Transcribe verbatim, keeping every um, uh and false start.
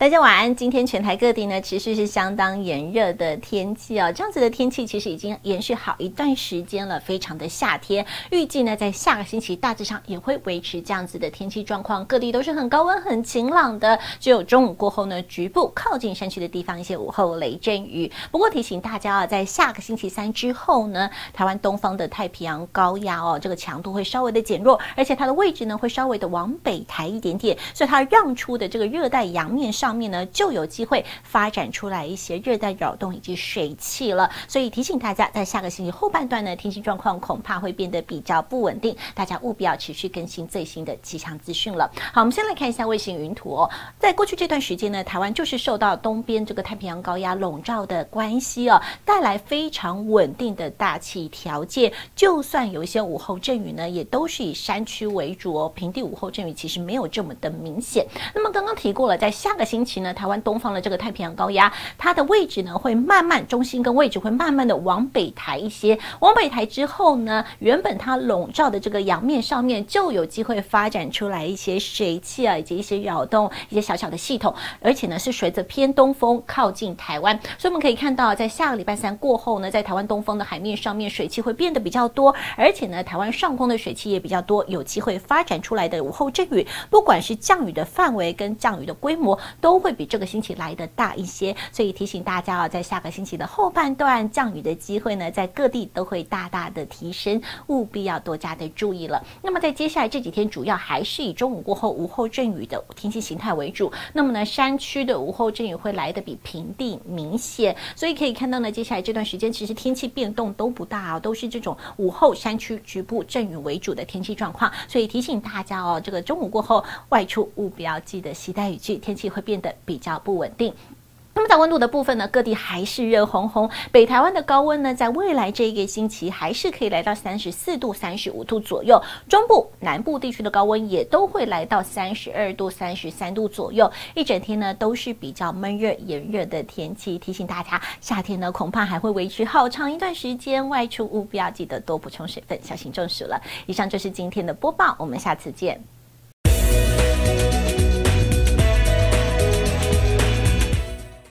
大家晚安。今天全台各地呢持续是相当炎热的天气哦，这样子的天气其实已经延续好一段时间了，非常的夏天。预计呢在下个星期大致上也会维持这样子的天气状况，各地都是很高温、很晴朗的。只有中午过后呢，局部靠近山区的地方一些午后雷阵雨。不过提醒大家啊，在下个星期三之后呢，台湾东方的太平洋高压哦，这个强度会稍微的减弱，而且它的位置呢会稍微的往北抬一点点，所以它让出的这个热带洋面上面呢就有机会发展出来一些热带扰动以及水汽了。所以提醒大家，在下个星期后半段呢，天气状况恐怕会变得比较不稳定，大家务必要持续更新最新的气象资讯了。好，我们先来看一下卫星云图哦。在过去这段时间呢，台湾就是受到东边这个太平洋高压笼罩的关系哦，带来非常稳定的大气条件。就算有一些午后阵雨呢，也都是以山区为主哦，平地午后阵雨其实没有这么的明显。那么刚刚提过了，在下个星期呢，台湾东方的这个太平洋高压，它的位置呢会慢慢中心跟位置会慢慢的往北抬一些，往北抬之后呢，原本它笼罩的这个洋面上面就有机会发展出来一些水汽啊，以及一些扰动，一些小小的系统，而且呢是随着偏东风靠近台湾，所以我们可以看到，在下个礼拜三过后呢，在台湾东风的海面上面水汽会变得比较多，而且呢台湾上空的水汽也比较多，有机会发展出来的午后阵雨，不管是降雨的范围跟降雨的规模，都会比这个星期来的大一些。所以提醒大家啊，在下个星期的后半段，降雨的机会呢，在各地都会大大的提升，务必要多加的注意了。那么在接下来这几天，主要还是以中午过后午后阵雨的天气形态为主。那么呢，山区的午后阵雨会来的比平地明显，所以可以看到呢，接下来这段时间其实天气变动都不大啊，都是这种午后山区局部阵雨为主的天气状况。所以提醒大家哦，这个中午过后外出务必要记得携带雨具，天气会变得比较不稳定。那么在温度的部分呢，各地还是热烘烘。北台湾的高温呢，在未来这一个星期还是可以来到三十四度、三十五度左右。中部、南部地区的高温也都会来到三十二度、三十三度左右。一整天呢都是比较闷热、炎热的天气。提醒大家，夏天呢恐怕还会维持好长一段时间，外出务必要记得多补充水分，小心中暑了。以上就是今天的播报，我们下次见。